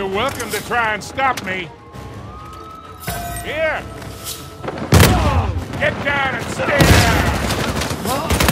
You're welcome to try and stop me. Here! Get down and stay down!